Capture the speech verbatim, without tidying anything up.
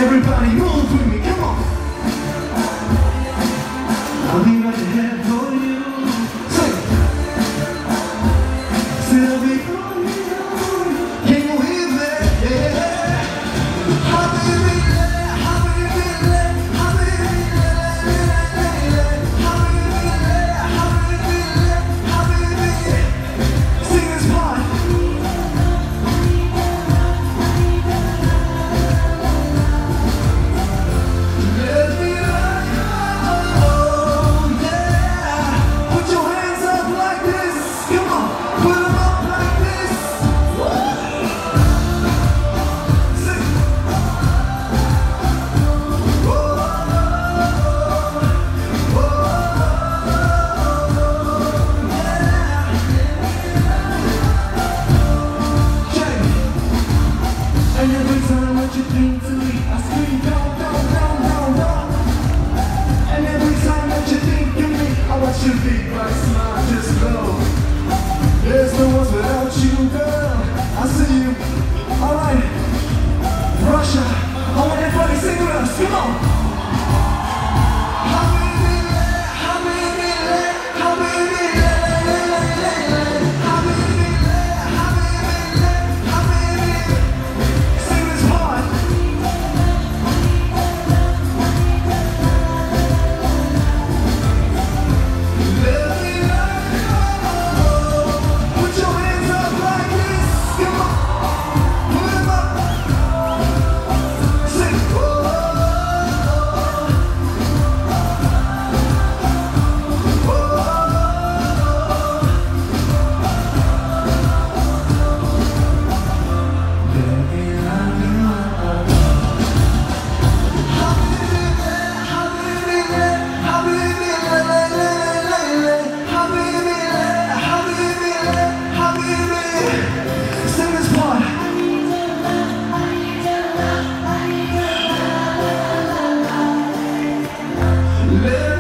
Everybody move with me, come on. I'll be right there for you. Sing. Still be for you. Can you hear me? Yeah. Habibi, habibi, habibi, habibi, habibi. Sing this part. And every time that you think to me, I scream, don't, don't, don't, don't, don't. And every time that you think of me, I watch your big bright smile just glow. There's no one without you, girl. I see you. Alright, Russia, I want everybody sing with us, come on. Let